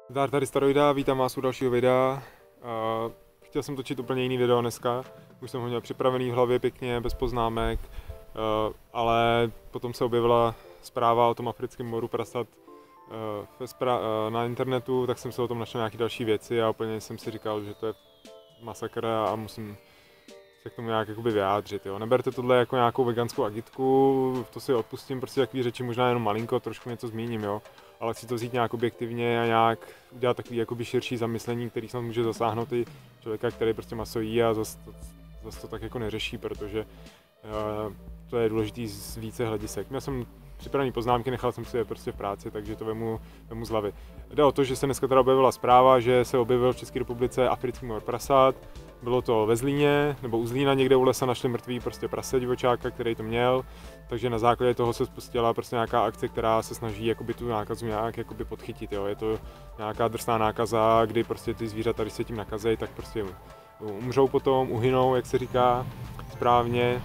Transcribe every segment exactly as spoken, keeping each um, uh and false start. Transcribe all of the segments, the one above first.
Zdar, tady Staroida, vítám vás u dalšího videa. Uh, chtěl jsem točit úplně jiný video dneska, už jsem ho měl připravený v hlavě pěkně, bez poznámek, uh, ale potom se objevila zpráva o tom africkém moru prasat uh, uh, na internetu, tak jsem se o tom našel nějaké další věci a úplně jsem si říkal, že to je masakr a musím se k tomu nějak jakoby vyjádřit. Jo. Neberte tohle jako nějakou veganskou agitku, to si odpustím, prostě takový řeči možná jenom malinko, trošku něco zmíním, jo. Ale chci to vzít nějak objektivně a nějak udělat takový jakoby širší zamyslení, který snad může zasáhnout i člověka, který prostě maso jí a zase to, zas to tak jako neřeší, protože uh, to je důležitý z více hledisek. Měl jsem připravené poznámky, nechal jsem si je prostě v práci, takže to vemu, vemu z hlavy. Jde o to, že se dneska teda objevila zpráva, že se objevil v České republice africký mor prasat. Bylo to ve Zlíně, nebo u Zlína někde u lesa našli mrtvý prostě prase divočáka, který to měl, takže na základě toho se spustila prostě nějaká akce, která se snaží jakoby tu nákazu nějak jakoby podchytit, jo. Je to nějaká drsná nákaza, kdy prostě ty zvířata, když se tím nakazejí, tak prostě umřou potom, uhynou, jak se říká správně.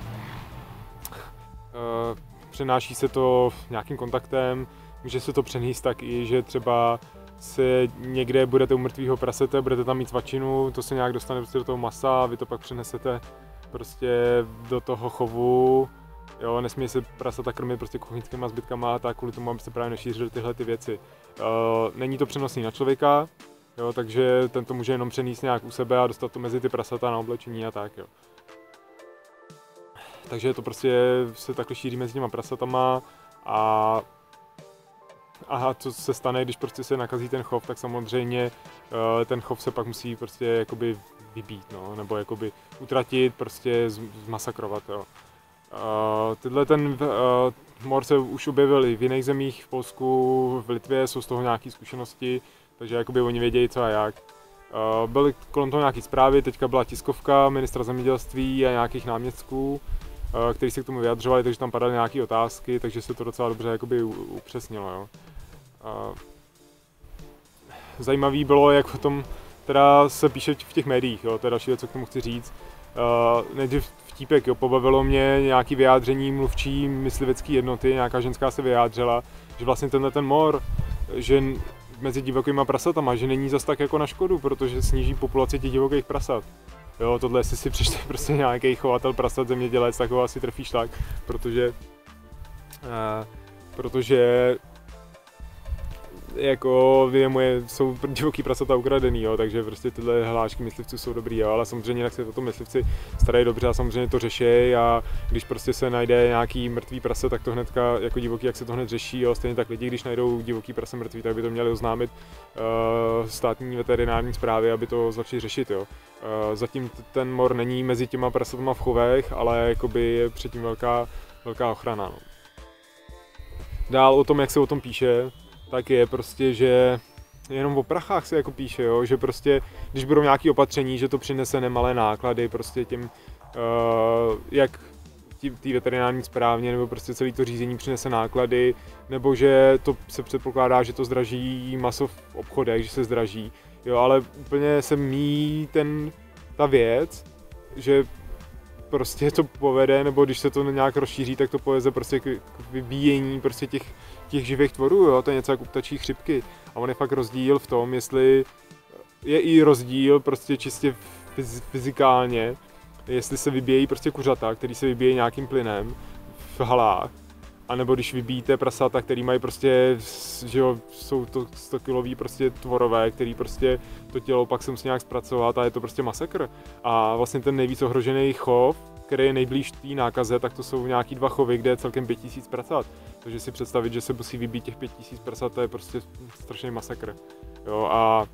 E, přenáší se to nějakým kontaktem, může se to přenést tak i, že třeba se někde budete u mrtvého prasete, budete tam mít svačinu, to se nějak dostane prostě do toho masa a vy to pak přenesete prostě do toho chovu. Jo, nesmí se prasata krmit prostě kuchyňskýma zbytkama a tak kvůli tomu, aby se právě nešířily tyhle ty věci. Uh, není to přenosný na člověka, jo, takže ten to může jenom přenést nějak u sebe a dostat to mezi ty prasata na oblečení a tak, jo. Takže to prostě se takhle šíří mezi těma prasatama a A co se stane, když prostě se nakazí ten chov, tak samozřejmě ten chov se pak musí prostě jakoby vybít, no, nebo jakoby utratit, prostě zmasakrovat, jo. Tyhle ten mor se už objevil i v jiných zemích, v Polsku, v Litvě, jsou z toho nějaké zkušenosti, takže jakoby oni vědějí co a jak. Byly kolem toho nějaké zprávy, teďka byla tiskovka ministra zemědělství a nějakých náměstků, kteří se k tomu vyjadřovali, takže tam padaly nějaké otázky, takže se to docela dobře jakoby upřesnilo, jo. Zajímavý bylo, jak o tom teda se píše v těch médiích, jo, to je další věc, co k tomu chci říct. Nejdřív vtípek, jo, pobavilo mě nějaké vyjádření mluvčí myslivecké jednoty, nějaká ženská se vyjádřila, že vlastně tenhle ten mor, že mezi divokýma prasatama, že není zas tak jako na škodu, protože sníží populaci těch divokých prasat. Jo, tohle jestli si přečte prostě nějaký chovatel prasat, zemědělec, tak ho asi trefí šlak, protože, uh, protože jako moje, jsou divoký prasata ukradený, jo, takže prostě tyhle hlášky myslivců jsou dobrý, jo, ale samozřejmě jak se o tom myslivci starají dobře a samozřejmě to řeší a když prostě se najde nějaký mrtvý prase, tak to hnedka jako divoký, jak se to hned řeší, jo, stejně tak lidi, když najdou divoký prase mrtvý, tak by to měli oznámit uh, státní veterinární správě, aby to začali řešit, jo. Uh, zatím ten mor není mezi těma prasatama v chovech, ale jakoby je předtím velká, velká ochrana, no. Dál o tom, jak se o tom píše, tak je prostě, že jenom o prachách se jako píše, jo? Že prostě, když budou nějaké opatření, že to přinese nemalé náklady prostě těm, uh, jak té veterinární správně, nebo prostě celé to řízení přinese náklady, nebo že to se předpokládá, že to zdraží maso v obchodech, že se zdraží, jo, ale úplně se míjí ten, ta věc, že prostě to povede, nebo když se to nějak rozšíří, tak to povede prostě k vyvíjení prostě těch, těch živých tvorů, jo, to je něco jak u ptačí chřipky. A on je fakt rozdíl v tom, jestli je i rozdíl prostě čistě fyzikálně, jestli se vybíjejí prostě kuřata, který se vybíjejí nějakým plynem v halách, anebo když vybíjíte prasata, který mají prostě, že jo, jsou to sto kilový prostě tvorové, který prostě to tělo pak se musí nějak zpracovat a je to prostě masakr. A vlastně ten nejvíc ohrožený chov, který je nejblíž té nákaze, tak to jsou nějaký dva chovy, kde je celkem pět tisíc prasat. Takže si představit, že se musí vybít těch pět tisíc prasat, to je prostě strašný masakr. Jo, a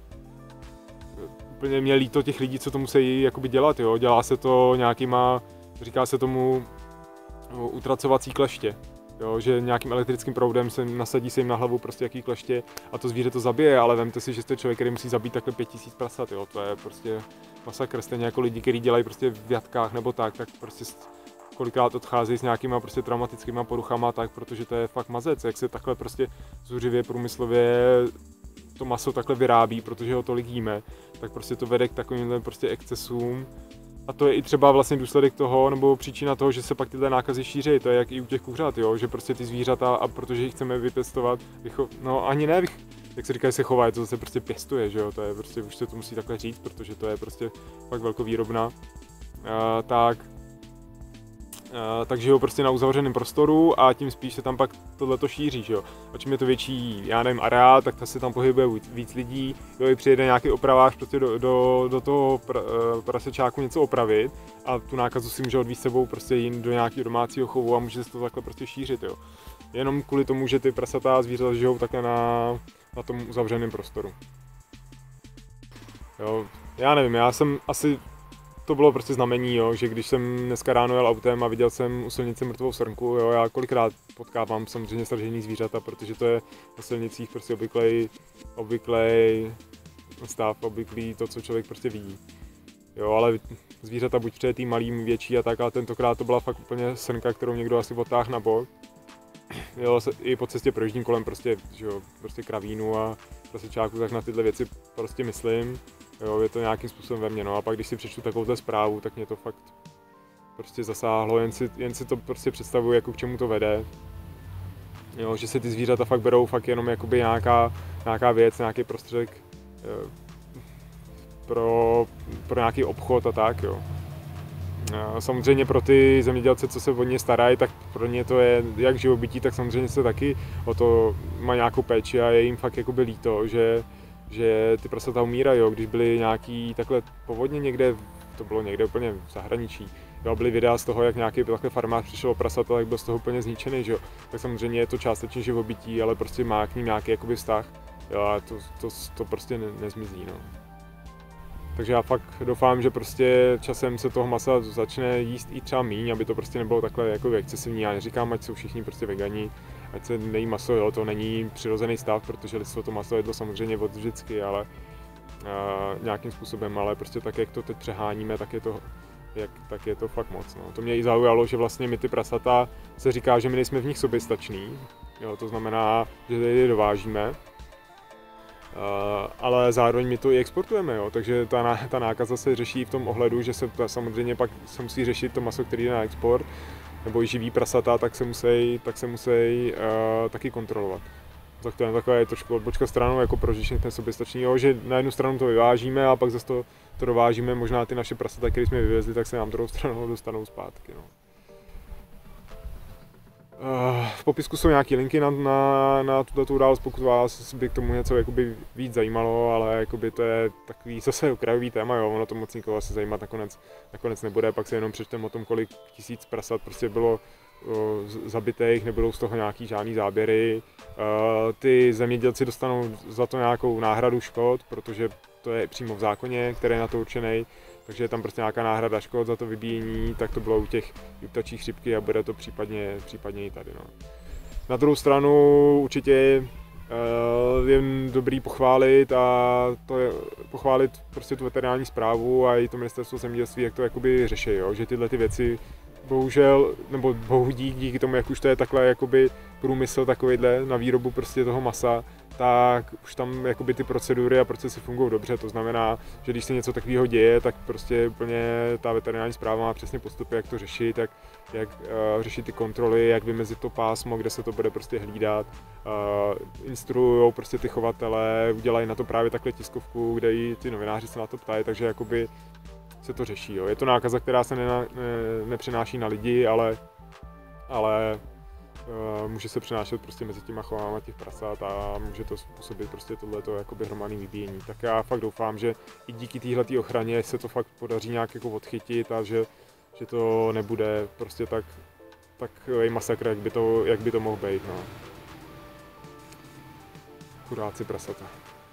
úplně mě líto těch lidí, co to musí jakoby dělat, jo. Dělá se to nějakýma, říká se tomu utracovací kleště. Jo, že nějakým elektrickým proudem se nasadí se jim na hlavu prostě jaký kleště a to zvíře to zabije, ale vemte si, že jste člověk, který musí zabít takhle pět tisíc prasat, jo, to je prostě masakr, stejně jako lidi, kteří dělají prostě v jatkách nebo tak, tak prostě kolikrát odcházejí s nějakýma prostě traumatickýma poruchama tak, protože to je fakt mazec, jak se takhle prostě zuřivě průmyslově to maso takhle vyrábí, protože ho tolik jíme, tak prostě to vede k takovýmhle prostě excesům. A to je i třeba vlastně důsledek toho, nebo příčina toho, že se pak tyhle nákazy šíří, to je jak i u těch kuřat, jo, že prostě ty zvířata, a protože jich chceme vypěstovat, vycho... no ani ne, vych... jak se říká, že se chová, je to zase prostě pěstuje, že jo, to je prostě, už se to musí takhle říct, protože to je prostě fakt velkovýrobná, uh, tak Uh, takže jo, prostě na uzavřeném prostoru a tím spíš se tam pak tohleto šíří, že jo. A čím je to větší, já nevím, areál, tak se tam pohybuje víc lidí, jo, i přijede nějaký opravář prostě do, do, do toho pr, uh, prasečáku něco opravit a tu nákazu si může odvízt sebou prostě jin do nějakého domácího chovu a může se to takhle prostě šířit, jo. Jenom kvůli tomu, že ty prasatá zvířata žijou takhle na, na tom uzavřeném prostoru. Jo, já nevím, já jsem asi to bylo prostě znamení, jo, že když jsem dneska ráno jel autem a viděl jsem u silnice mrtvou srnku, jo, já kolikrát potkávám samozřejmě sražený zvířata, protože to je na silnicích prostě obvyklej, obvyklej stav, obvyklý to, co člověk prostě vidí. Jo, ale zvířata buď předtím malým, větší a tak, ale tentokrát to byla fakt úplně srnka, kterou někdo asi odtáhl na bok. Jo, i po cestě projíždím kolem prostě, že jo, prostě kravínu a prasečáku, tak na tyhle věci prostě myslím. Jo, je to nějakým způsobem ve mně, no a pak když si přečtu takovouhle zprávu, tak mě to fakt prostě zasáhlo, jen si, jen si to prostě představuji, jako k čemu to vede. Jo, že se ty zvířata fakt berou fakt jenom jakoby nějaká, nějaká věc, nějaký prostředek jo, pro, pro nějaký obchod a tak, jo. A samozřejmě pro ty zemědělce, co se o ně starají, tak pro ně to je jak živobytí, tak samozřejmě se taky o to má nějakou péči a je jim fakt jakoby líto, že že ty prasata umírají, jo. Když byly nějaký takhle povodně někde, to bylo někde úplně v zahraničí, jo, byly videa z toho, jak nějaký takhle farmář přišel o prasata, tak byl z toho úplně zničený, že jo. Tak samozřejmě je to částečně živobytí, ale prostě má k ním nějaký jakoby vztah, jo, a to, to, to prostě ne, nezmizí, no. Takže já fakt doufám, že prostě časem se toho masa začne jíst i třeba míň, aby to prostě nebylo takhle jako excesivní. Já neříkám, ať jsou všichni prostě vegani, ať se nejí maso, jo, to není přirozený stav, protože lidstvo to maso jedlo samozřejmě od vždycky, ale uh, nějakým způsobem, ale prostě tak, jak to teď přeháníme, tak je to, jak, tak je to fakt moc. No. To mě i zaujalo, že vlastně my ty prasata se říká, že my nejsme v nich soběstační, jo, to znamená, že je dovážíme. Uh, ale zároveň my to i exportujeme, jo, takže ta, ta nákaza se řeší v tom ohledu, že se ta, samozřejmě pak se musí řešit to maso, který jde na export, nebo i živý prasata, tak se musí, tak se musí uh, taky kontrolovat. Tak to je taková je trošku odbočka stranou, jako pro řešení ten soběstačný, jo, že na jednu stranu to vyvážíme a pak zase to, to dovážíme, možná ty naše prasata, které jsme vyvezli, tak se nám druhou stranou dostanou zpátky, no. V popisku jsou nějaké linky na, na, na tuto událost, pokud vás by k tomu něco jakoby víc zajímalo, ale jakoby to je takový zase okrajový téma, jo, ono to moc nikoho asi zajímat nakonec, nakonec nebude, pak se jenom přečteme o tom, kolik tisíc prasat prostě bylo o, zabitých, nebudou z toho nějaký žádný záběry. O, ty zemědělci dostanou za to nějakou náhradu škod, protože to je přímo v zákoně, který je na to určený. Takže je tam prostě nějaká náhrada škod za to vybíjení, tak to bylo u těch ptačí chřipky a bude to případně, případně i tady. No. Na druhou stranu určitě uh, je dobrý pochválit a to je pochválit prostě tu veterinární správu a i to ministerstvo zemědělství, jak to jakoby řeší, jo? Že tyhle ty věci bohužel, nebo bohu dík, díky tomu, jak už to je takhle jakoby průmysl takovýhle na výrobu prostě toho masa, tak už tam jakoby ty procedury a procesy fungují dobře, to znamená, že když se něco takového děje, tak prostě úplně ta veterinární správa má přesně postupy, jak to řešit, jak, jak uh, řešit ty kontroly, jak vymezit to pásmo, kde se to bude prostě hlídat, uh, instruujou prostě ty chovatele, udělají na to právě takhle tiskovku, kde i ty novináři se na to ptají, takže jakoby se to řeší, jo. Je to nákaza, která se ne, ne, nepřenáší na lidi, ale, ale uh, může se přenášet prostě mezi těma chovama těch prasat a může to způsobit prostě tohleto jakoby hromadný vybíjení. Tak já fakt doufám, že i díky téhleté ochraně se to fakt podaří nějak jako odchytit a že, že to nebude prostě tak takový masakr, jak by to, jak by to mohl být, no. Chudáci prasata.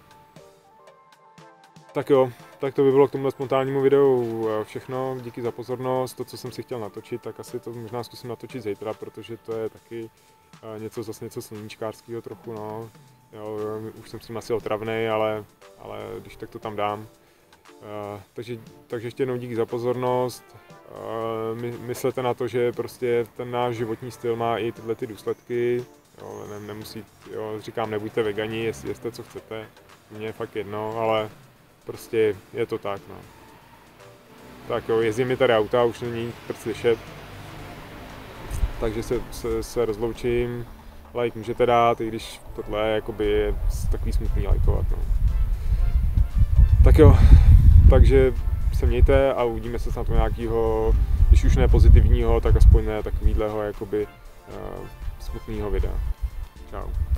Tak jo, tak to by bylo k tomuhle spontánnímu videu všechno, díky za pozornost, to, co jsem si chtěl natočit, tak asi to možná zkusím natočit zítra, protože to je taky něco, zase něco sluníčkářského trochu, no. Jo, už jsem s tím asi otravnej, ale, ale když tak to tam dám. Uh, takže, takže ještě jednou díky za pozornost, uh, my, myslete na to, že prostě ten náš životní styl má i tyhle ty důsledky, jo, ne, nemusí, jo, říkám, nebuďte vegani, jestli jste co chcete, mně je fakt jedno, ale prostě je to tak, no. Tak jo, jezdí mi tady auta, už není prd slyšet. Takže se, se, se rozloučím. like můžete dát, i když tohle je jakoby takový smutný lajkovat. No. Tak jo, takže se mějte a uvidíme se snad u nějakého, když už ne pozitivního, tak aspoň ne takovýhleho jakoby uh, smutného videa. Čau.